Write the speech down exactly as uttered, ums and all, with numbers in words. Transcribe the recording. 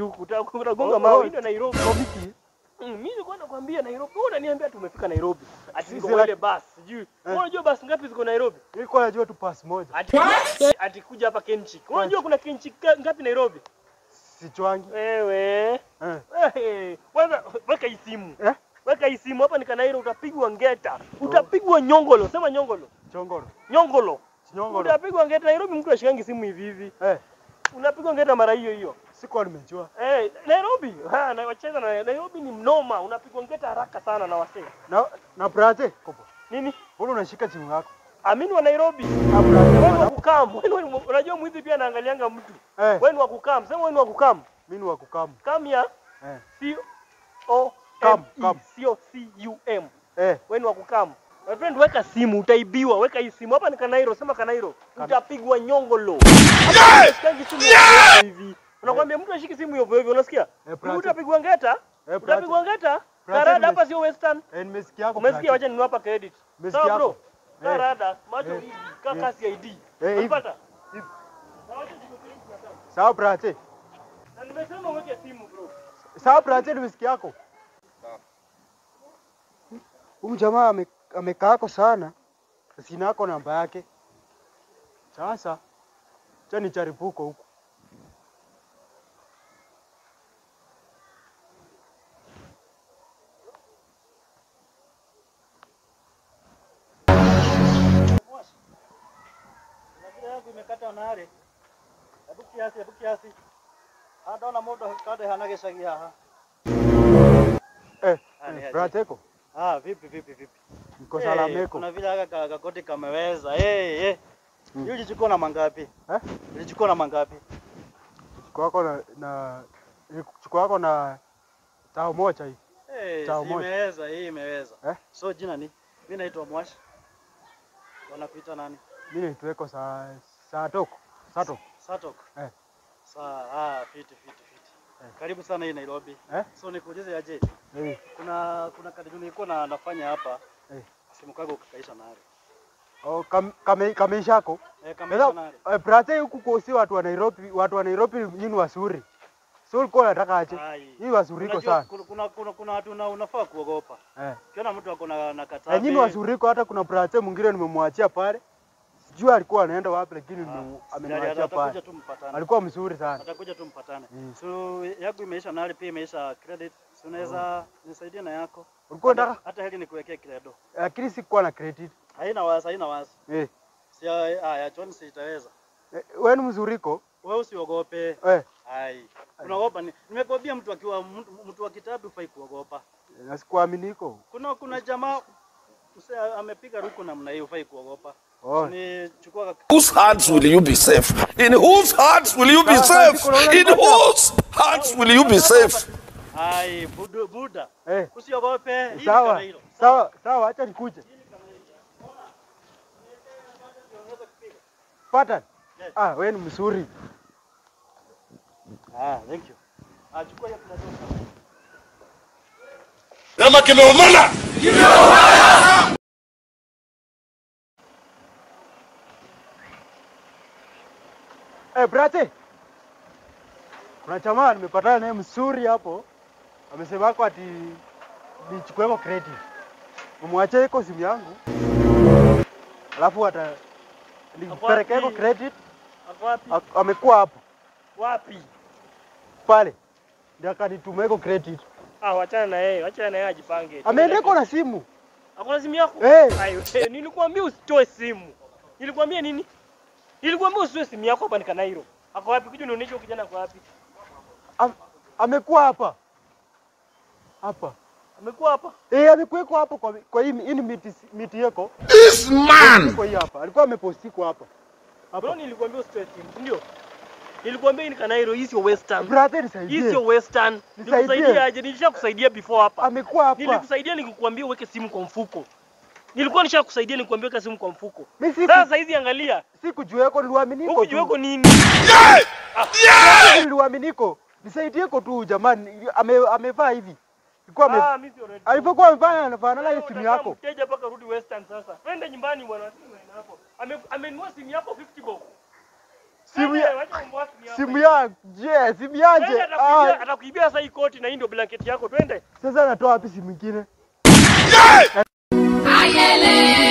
Komiti huku. Utagonga mawe ndio Nairobi. Komiti. Mimi nilikuwa nakwambia Nairobi. Wewe unaniambia tumefika Nairobi. Ati ndio ile bus, sijui. Unajua bus ngapi ziko Nairobi? Nilikuwa najua tu pass moja. Ati ati kuja hapa Kenchik. Unajua kuna Kenchik ngapi Nairobi? Sichwangi. Wewe. Eh. Kwanza weka hii simu. Eh? Weka hii simu hapa ni Kanairo utapigwa ngeta. Utapigwa nyongolo. Sema nyongolo. Chongolo. Nyongolo. Nyongolo. Utapigwa ngeta Nairobi mtu ashikangi simu hivi hivi. Eh. Unapigwa ngeta mara hiyo hiyo. Sikuwa nimejua. Eh, Nairobi. Ha, na wacheza na Nairobi ni mnoma. Unapigwa ngeta haraka sana na wasee. Na na brate kopo. Nini? Mbona unashika simu yako? Amini wa Nairobi. Wewe wa kukam. Wewe unajua mwizi pia anaangalianga mtu. Wewe ni wa kukam. Sema wewe ni wa kukam. Mimi ni wa kukam. Kam ya? Eh. C O Kam, kam. Sio C U M. Eh. Wewe ni wa kukam. My friend, weka simu, utaibiwa. Weka hii simu. Hapa ni Kanairo, sema Kanairo. Utapigwa nyongolo. Sikangi simu hivi. Unakwambia mtu ashiki simu hivyo hivyo, unasikia? Utapigwa ngeta? Utapigwa ngeta? Karada hapa sio Western. Eh, nimesikia yako. Umesikia, wacha niwapa credit. Sawa bro. Karada, macho hivi, kaka si I D. Unapata? Sawa brate. Na nimesema uweke simu bro. Sawa brate, nimesikia yako. Huyu jamaa amekaako sana. Sina yako namba yake. Sasa cha ni charipuko huko. Imekata nare. Hebu kiasi, hebu kiasi. Hadaona moto kade hanageshagi haha. Eh, brateko. Ah, vipi vipi vipi. Niko salameko. Kuna vile aka kakoti kameweza. Eh eh. Yule ulichukua na mangapi? Eh? Ulichukua na mangapi? Chukua yako na na chukua yako na tao moja hii. Eh, imeweza, hii imeweza. Eh? So jina ni? Mimi naitwa Mwashi. Wanakuita nani? Mimi naitweko sa Satoko. Satoko. Satoko. Eh. Saa ah fiti fiti fiti. Eh. Karibu sana hii Nairobi. Eh? So nikuulize aje? Eh. Kuna kuna kazi nilikuwa na nafanya hapa. Eh. Simu kago kakaisha nare. Oh, kam kame kameshako. Eh, kamesha nare. Eh, brate huku kosi watu wa Nairobi, watu wa Nairobi nyinyi wasuri. So ulikuwa unataka aje? Hii wasuriko sana. Kuna kuna kuna watu na unafaa kuogopa. Eh. Kiona mtu ako na na katabe. Eh, nyinyi wasuriko, hata kuna brate mwingine nimemwachia pale. Sijui alikuwa anaenda wapi lakini amemwachia pale. Alikuwa mzuri sana. Atakuja tu mpatane. Mm. So yangu imeisha nali pia imeisha credit. So unaweza oh. nisaidia na yako. Ulikuwa unataka hata heli nikuwekea credo. Lakini sikuwa na credit. Haina wasi, haina wasi. Eh. Si haya John sitaweza. Eh, wewe ni mzuriko? Wewe usiogope. Eh. Hai. Unaogopa ni? Nimekwambia mtu akiwa mtu, mtu wa kitabu hufai kuogopa. Na sikuaminiko. Kuna kuna jamaa Usa amepiga ruku namna hiyo hufai kuogopa. Oh. Ni chukua whose hands will you be safe? In whose hands will you be safe? In whose hands will you be safe? Ai, buda buda. Eh. Usiogope. Sawa. Sawa, sawa, acha nikuje. Patan. Yes. Ah, wewe ni mzuri. Ah, thank you. Ah, chukua hiyo kidogo. Kama kimeumana. Kimeumana. Eh, brate. Kuna jamaa nimepatana naye mzuri hapo. Amesema yako ati nichukue kwa credit. Umwache iko simu yangu. Alafu ata nipeleke kwa credit. Hapo wapi? Amekuwa hapo. Wapi? Pale. Ndio akanitumia iko credit. Ah, wachana na yeye, wachana na yeye ajipange. Ameenda na simu. Akona simu yako? Eh. Ayo, nilikwambia usitoe simu. Nilikwambia nini? Nilikwambia usitoe simu yako hapa ni Kanairo. Ako wapi? Kuja nionyeshe kijana kwa wapi. Am, amekuwa hapa. Hapa. Amekuwa hapa? Eh, amekuwa hapa kwa kwa hii hii miti miti yako. This man. Kwa hii hapa. Alikuwa amepostiko hapa. Hapa. Bro, nilikwambia usitoe simu, ndio? Nilikwambia ni Kanairo, hii sio Western. Brother, nisaidie. Hii sio Western. Nikusaidia aje? Nilishakusaidia before hapa. Amekuwa hapa. Nilikusaidia nikikwambia uweke simu kwa mfuko. Nilikuwa nishakusaidia nikwambia weka simu kwa mfuko. Siku, sasa hizi angalia. Sikujua yako niliaminiko. Huko yako nini? Yeah! Ah, yeah! Niliaminiko. Nisaidie kwa tu jamani. Ame amevaa hivi. Alikuwa ame Ah, mimi sio ready. Alipokuwa amevaa anafanana na simu yako. Mteja paka rudi Western sasa. Twende nyumbani bwana, simu ina hapo. Ame amenunua simu yako fifty bob. Simu Twende, ya wacha mambo yako ni hapa. simu yangu. Je, simu yanje. Twende, atakuibia atakuibia sasa hii koti na hii ndio blanketi yako. Twende. Sasa natoa wapi simu nyingine? Ayele!